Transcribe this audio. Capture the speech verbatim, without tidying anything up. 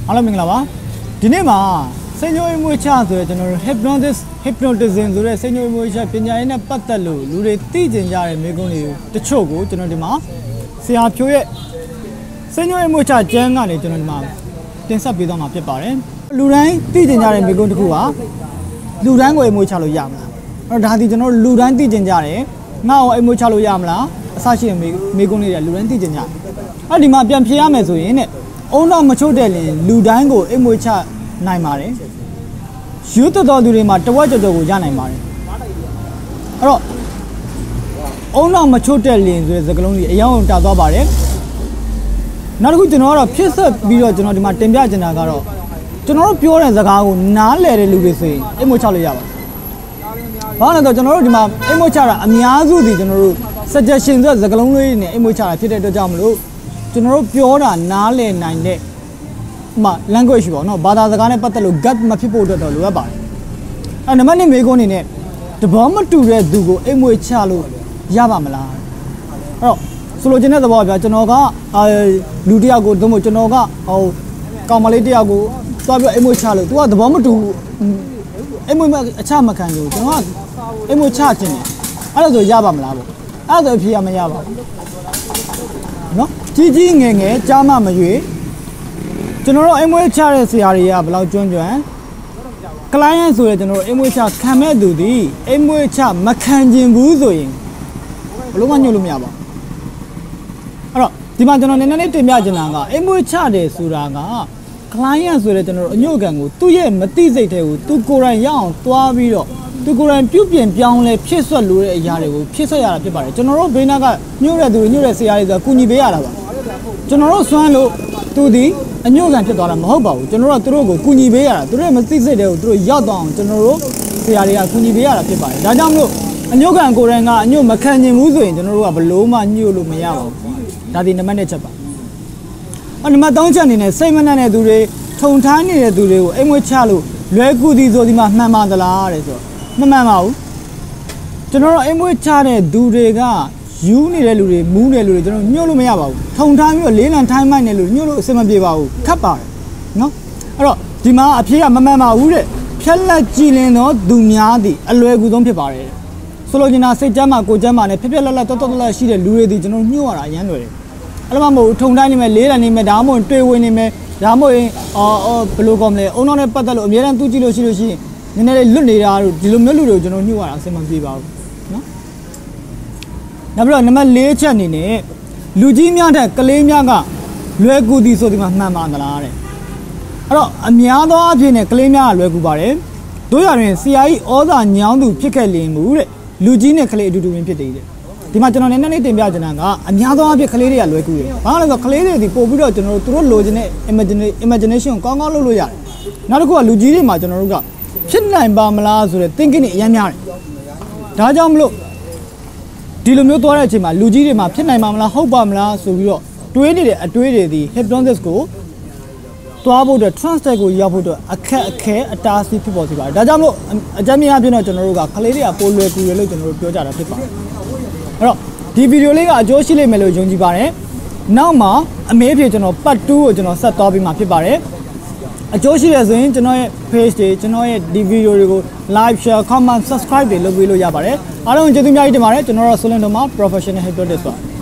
အားလုံးမင်္ဂလာပါဒီနေ့မှာစိတ်ညှိုးမှုချဆိုရင်ကျွန်တော်တို့ hypnotist hypnotism ဆိုတဲ့စိတ်ညှိုးမှုချပညာရေးနဲ့ပတ်သက်လို့လူတွေသိကျင်ကြတဲ့မိကုံးတွေတချို့ကိုကျွန်တော်ဒီမှာဆရာဖြိုးရဲ့စိတ်ညှိုးမှုချကျမ်းကနေကျွန်တော်ဒီမှာတင်ဆက်ပေးသွားမှာဖြစ်ပါတယ်လူတိုင်းသိကျင်ကြတဲ့မိကုံးတစ်ခုကလူတိုင်းကိုအမှုချလို့ရမလားအဲ့တော့ဒါဒီကျွန်တော်တို့လူတိုင်းသိကျင်ကြတယ်ငါ့ကိုအမှုချလို့ရမလားအစရှိတဲ့မိကုံးတွေလူတိုင်းသိကျင်ကြတယ်အဲ့ဒီမှာပြန်ဖြေရမယ်ဆိုရင်တဲ့အုံတော့မချို့တဲ့လင်လူတိုင်းကိုအိမ်မွေးချနိုင်ပါတယ်ယူတတော်သူတွေမှာတဝက်ကြော်ကြော်ကိုရနိုင်ပါတယ်အဲ့တော့အုံတော့မချို့တဲ့လင်ဆိုတဲ့စကားလုံးကြီးအရင်ကတာသွားပါတယ်နောက်တစ်ခုကျွန်တော်ကတော့ဖြစ်ဆက်ပြီးတော့ကျွန်တော်ဒီမှာတင်ပြချင်တာကတော့ကျွန်တော်တို့ပြောတဲ့စကားကိုနားလည်တဲ့လူတွေဆိုရင်အိမ်မွေးချလို့ရပါတယ်ဘာလို့လဲဆိုတော့ကျွန်တော်တို့ဒီမှာအိမ်မွေးချတာအများစုဒီကျွန်တော်တို့ suggestion ဆိုတဲ့စကားလုံးလေးတွေနဲ့အိမ်မွေးချတာဖြစ်တဲ့အတွက်ကြောင့်မလို့ကျွန်တော်တို့ပြောတာနားလည်နိုင်တဲ့မှာ language ပေါ့နော်ဘာသာစကားနဲ့ပတ်သက်လို့ gut မဖြစ်ဖို့အတွက်တော့လိုအပ်ပါတယ်အဲနံပါတ်နှစ်မေးခွန်းအနေနဲ့တဘောမတူတဲ့သူကိုအိမ်မွေးချလို့ရပါမလားအဲ့တော့ဆိုလိုချင်တဲ့သဘောကဗျာကျွန်တော်ကအဲလူတစ်ယောက်ကိုသို့မဟုတ်ကျွန်တော်ကဟိုကောင်မလေးတစ်ယောက်ကိုသွားပြီးအိမ်မွေးချလို့ तू ကသဘောမတူအိမ်မွေးအချမခံဘူးကျွန်တော်ကအိမ်မွေးချခြင်းတယ်အဲ့ဒါဆိုရပါမလားပေါ့အဲ့ဒါဆိုအဖြေမရပါဘူးနော်ကြီးကြီးငယ်ငယ်ကြားမမရွေကျွန်တော်တို့အိမ်မွေးချတဲ့ဆရာတွေကဘယ်လောက်ကျွမ်းကျွမ်း client ဆိုရင်ကျွန်တော်တို့အိမ်မွေးချခံမဲ့သူဒီအိမ်မွေးချမခံခြင်းဘူးဆိုရင်ဘလို့မှညှို့လို့မရပါဘူးအဲ့တော့ဒီမှာကျွန်တော်နည်းနည်းလေးတင်ပြချင်တာကအိမ်မွေးချတယ်ဆိုတာက client ဆိုတဲ့ကျွန်တော်တို့အညွှတ်ခံကိုသူ့ရဲ့မသိစိတ်တဲ့ကိုသူကိုယ်တိုင်ရအောင်သွားပြီးတော့သူကိုယ်တိုင်ပြုပြင်ပြောင်းလဲဖြစ်ဆွက်လို့တဲ့အရာတွေကိုဖြစ်ဆွက်ရတာဖြစ်ပါတယ်ကျွန်တော်တို့ဘေးနားကညှို့တဲ့သူညှို့တဲ့ဆရာတွေဆိုတာကုညီပေးရတာပါကျွန်တော်တို့စွမ်းလို့သူဒီအညှို့ခံဖြစ်သွားတာမဟုတ်ပါဘူးကျွန်တော်တို့ကသူတို့ကိုကုညီပေးရတာသူတို့ရဲ့မသိစိတ်တွေကိုသူတို့ရောက်သွားအောင်ကျွန်တော်တို့ဆရာတွေကကုညီပေးရတာဖြစ်ပါတယ်ဒါကြောင့်မလို့အညှို့ခံကိုယ်တိုင်ကအညှို့မခံနိုင်ဘူးဆိုရင်ကျွန်တော်တို့ကဘလို့မှညှို့လို့မရပါဘူးဒါဒီနံပါတ်တစ်ချက်ပါအဲ့နံပါတ်သုံးချက်အနေနဲ့စိတ်မနှံ့တဲ့သူတွေထုံထားနေတဲ့သူတွေကိုအိမ်မွေးချလို့လွယ်ကူသည်ဆိုဒီမှာမှန်ပါသလားတဲ့ဆိုမမှန်ပါဘူးကျွန်တော်တို့အိမ်မွေးချတဲ့သူတွေကယူနေတဲ့လူတွေမူးနေတဲ့လူတွေကျွန်တော်ညှို့လို့မရပါဘူးထုံထားပြီးတော့လေးလံထိုင်းမိုက်နေလို့ညှို့လို့အဆင်မပြေပါဘူးခတ်ပါတယ်နော်အဲ့တော့ဒီမှာအဖြေကမမှန်ပါဘူးတဲ့ဖြက်လက်ကြည်လင်တော့သူများသည်အလွယ်ကူဆုံးဖြစ်ပါတယ်ဆိုလိုချင်တာစိတ်ကြမ်းမှကိုကြမ်းမှနဲ့ဖြက်ဖြက်လက်လက်တော်တော်လက်ရှိတဲ့လူတွေဒီကျွန်တော်ညှို့ရတာအရမ်းလွယ်တယ်အဲ့လိုမှမဟုတ်ထုံတိုင်းနေမယ်လေးလံနေမယ်ဒါမှမဟုတ်တွေ့ဝင်နေမယ်ဒါမှမဟုတ်အော်အော်ဘယ်လိုကောမလဲအုံနောက်နဲ့ပတ်သက်လို့အများအားသူကြည့်လို့ရှိလို့ရှိရင်နည်းနည်းလေးလွတ်နေတာတို့ဒီလိုမျိုးလူတွေကိုကျွန်တော်ညှို့ရတာအဆင်မပြေပါဘူးနော်နောက်ပြီးတော့နံပါတ်၄ချက်အနေနဲ့လူကြီးများတဲ့ကလေးများကလွယ်ကူသည်ဆိုဒီမှာမှန်ပါသလားတဲ့အဲ့တော့အများသောအဖြစ်နဲ့ကလေးများကလွယ်ကူပါတယ်တို့ရရင်ဆရာကြီးဩဇာညောင်းသူဖြစ်ခဲ့လင်မှုတဲ့လူကြီးနဲ့ကလေးအတူတူရင်းဖြစ်တယ်တဲ့ဒီမှာကျွန်တော်နည်းနည်းလေးတင်ပြချင်တာကအများသောအဖြစ်ကလေးတွေကလွယ်ကူတယ်ဘာလို့လဲဆိုတော့ကလေးတွေဒီပို့ပြီးတော့ကျွန်တော်တို့သူတို့လိုချင်တဲ့ imagination ကောင်းကောင်းလုပ်လို့ရတယ်နောက်တစ်ခုကလူကြီးတွေမှာကျွန်တော်တို့ကဖြစ်နိုင်ပါမလားဆိုတဲ့ thinking တွေအများများတယ်ဒါကြောင့်မလို့ဒီလိုမျိုးသွားတဲ့အချိန်မှာလူကြီးတွေမှာဖြစ်နိုင်ပါမလားဟုတ်ပါမလားဆိုပြီးတော့တွေးနေတဲ့အတွေးတွေဒီ hypnosis ကိုသွားဖို့အတွက် translate ကိုရောက်ဖို့အတွက်အခက်အခဲအတားအဆီးဖြစ်ပေါ်စေပါတယ်ဒါကြောင့်မလို့အကြမ်းမြင်အဖြစ်တော့ကျွန်တော်တို့ကကလေးတွေကပိုလွယ်ကူရလို့ကျွန်တော်တို့ပြောကြတာဖြစ်ပါတယ်အဲ့တော့ဒီဗီဒီယိုလေးကအကျိုးရှိလိမ့်မယ်လို့ယုံကြည်ပါတယ်နောက်မှာအမေးဖြစ်ကျွန်တော် part two ကိုကျွန်တော်ဆက်သွားပြီးမှဖြစ်ပါတယ်အကျိုးရှိရဆိုရင်ကျွန်တော်ရဲ့ page တွေကျွန်တော်ရဲ့ဒီဗီဒီယိုတွေကို like share comment subscribe တွေလုပ်ပေးလို့ရပါတယ်အားလုံးကျေးဇူးအများကြီးတင်ပါတယ်ကျွန်တော်တို့ Soe Lin Tunမှာ professional hypnotist ပါ